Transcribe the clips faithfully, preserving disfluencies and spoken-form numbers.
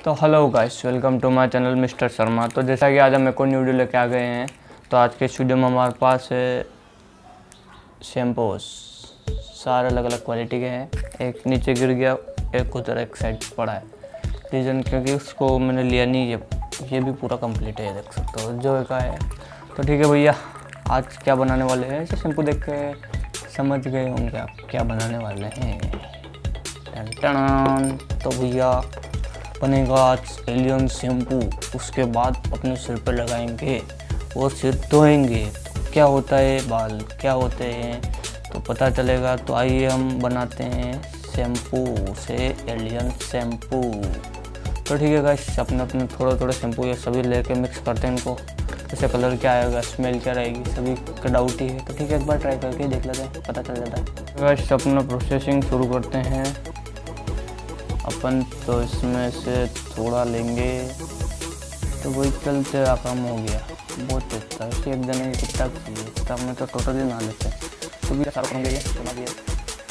तो hello guys, welcome to my channel mister Sharma. तो जैसा कि आज हम एक और न्यू वीडियो लेके आ गए हैं। तो आज के स्टूडियो में हमारे पास है शैम्पूस, सारे अलग अलग क्वालिटी के हैं। एक नीचे गिर गया, एक उधर एक साइड पड़ा है। रीज़न क्योंकि उसको मैंने लिया नहीं। ये ये भी पूरा कंप्लीट है, देख सकते हो जो का है। तो ठीक है भैया, आज क्या बनाने वाले हैं ऐसे शैम्पू देख के समझ गए होंगे आप क्या बनाने वाले हैं। टन टन। तो भैया बनेगा आज एलियन शैम्पू। उसके बाद अपने सिर पे लगाएंगे और सिर धोएंगे। तो क्या होता है, बाल क्या होते हैं तो पता चलेगा। तो आइए हम बनाते हैं शैम्पू से एलियन शैम्पू। तो ठीक है गाइस, अपने अपने थोड़ा थोड़ा शैम्पू ये सभी लेके मिक्स करते हैं इनको। जैसे कलर क्या आएगा, स्मेल क्या रहेगी, सभी का डाउट ही है। तो ठीक है, एक बार ट्राई करके देख लेते हैं, पता चल जाता है। गाइस अपना प्रोसेसिंग शुरू करते हैं अपन। तो इसमें से थोड़ा लेंगे तो वही चलते काम हो गया। बहुत तेज था, एक जने की कितना चाहिए कितना में तो टोटली ना लेते। तो भी सारा करूँगे ये सुना भी है।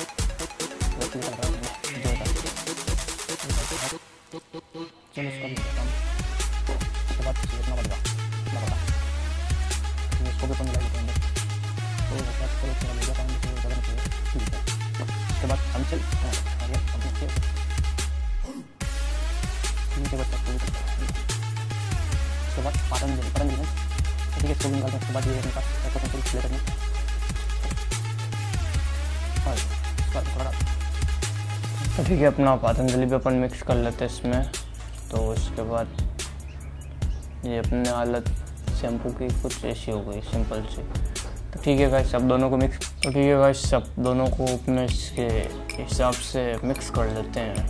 चलो इसका भी काम उसके बाद इतना बन गया इतना बड़ा इसको भी अपन मिला देते हैं। तो चलो थोड़ा ले जाता हूँ ठीक है। उसके बाद हम चल नीचे बच्चा उसके बाद पाटन दे पाटन दे ठीक है। इसको भी निकालते हैं। उसके बाद ये निकाल ऐसा कंट्रोल प्ले करना और थोड़ा तो ठीक है। अपना पतंजलि भी अपन मिक्स कर लेते हैं इसमें। तो उसके बाद ये अपने हालत शैम्पू की कुछ ऐसी हो गई सिंपल सी। तो ठीक है गाइस, सब दोनों को मिक्स तो ठीक है गाइस सब दोनों को अपने इसके हिसाब से मिक्स कर लेते हैं।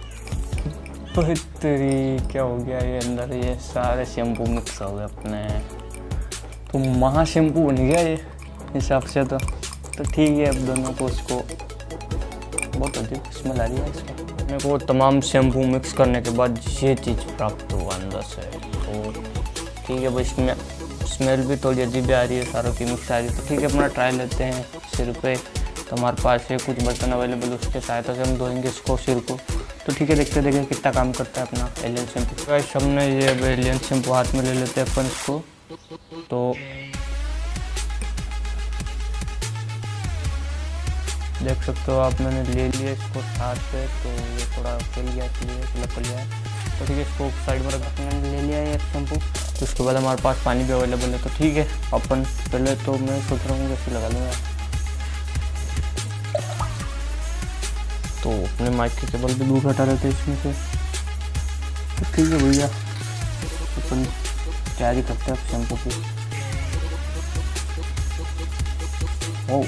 बेहतरी क्या हो गया, ये अंदर ये सारे शैम्पू मिक्स हो गए अपने। तो महा शैम्पू बन गया ये हिसाब से। तो तो ठीक है, अब दोनों को उसको बहुत अजीब स्मेल आ रही है इसका। मेरे को तमाम शैम्पू मिक्स करने के बाद ये चीज़ प्राप्त हुआ अंदर से। तो ठीक है, बस इसमें स्मेल भी थोड़ी अजीब आ रही है, सारों की मिक्स आ रही है। तो ठीक है, अपना ट्राई लेते हैं सिर पे। तो हमारे पास है कुछ बर्तन अवेलेबल, उसके सहायता से हम धोएंगे इसको सिर को। तो ठीक है, देखते देखें कितना काम करता है अपना एलियन शैम्पू। गाइस हमने ये एलियन शैम्पू हाथ में ले लेते हैं अपन इसको। तो देख सकते हो आप, मैंने ले लिया इसको हाथ पे। तो ये थोड़ा फैल गया इसलिए लग पड़ गया है। तो ठीक है, इसको साइड में रख मैंने ले लिया है शैम्पू। तो उसके बाद हमारे पास पानी भी अवेलेबल है। तो ठीक है, अपन पहले तो मैं सोच रहा हूँ जैसे लगा लूँगा। तो अपने माइक के केबल भी दूर हटा रहे थे इसमें से। तो ठीक है भैया, अपन तैयारी करते हैं शैम्पू की। ओ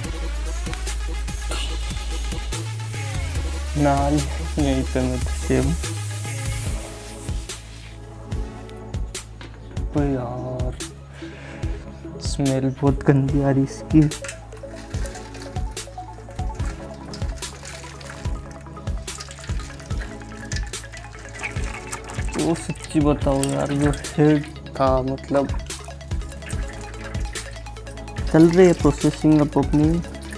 नाल यहीं पे मैं सेम तो यार स्मेल बहुत गंदी आ रही इसकी। तो सच्ची बताओ यार, जो हेड का मतलब चल रही है प्रोसेसिंग अब अपनी।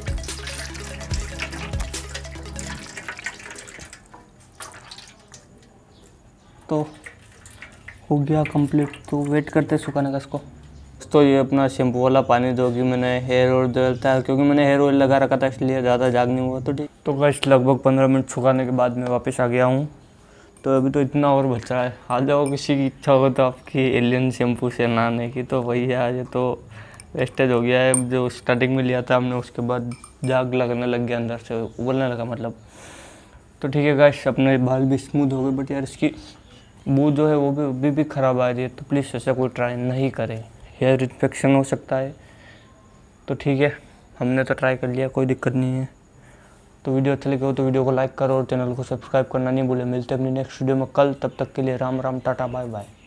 तो हो गया कंप्लीट। तो वेट करते सुखाने का इसको। तो ये अपना शैम्पू वाला पानी जो कि मैंने हेयर ऑयल डालता है, क्योंकि मैंने हेयर ऑयल लगा रखा था इसलिए ज़्यादा जाग नहीं हुआ। तो ठीक तो गाइस लगभग पंद्रह मिनट सुखाने के बाद मैं वापस आ गया हूँ। तो अभी तो इतना और बचा है। आ जाओ, किसी की इच्छा हो तो आपकी एलियन शैम्पू से नहाने की। तो वही है, आज तो वेस्टेज हो गया है। जो स्टार्टिंग में लिया था हमने, उसके बाद जाग लगने लग गया, अंदर से उबलने लगा मतलब। तो ठीक है गाइस, अपने बाल भी स्मूथ हो गए। बट यार इसकी बू जो है वो भी अभी भी ख़राब आ रही है। तो प्लीज़ ऐसा कोई ट्राई नहीं करें, हेयर इन्फेक्शन हो सकता है। तो ठीक है, हमने तो ट्राई कर लिया, कोई दिक्कत नहीं है। तो वीडियो अच्छा लगे हो तो वीडियो को लाइक करो और चैनल को सब्सक्राइब करना नहीं भूले। मिलते हैं अपनी नेक्स्ट वीडियो में कल। तब तक के लिए Ram Ram, tata, bye bye.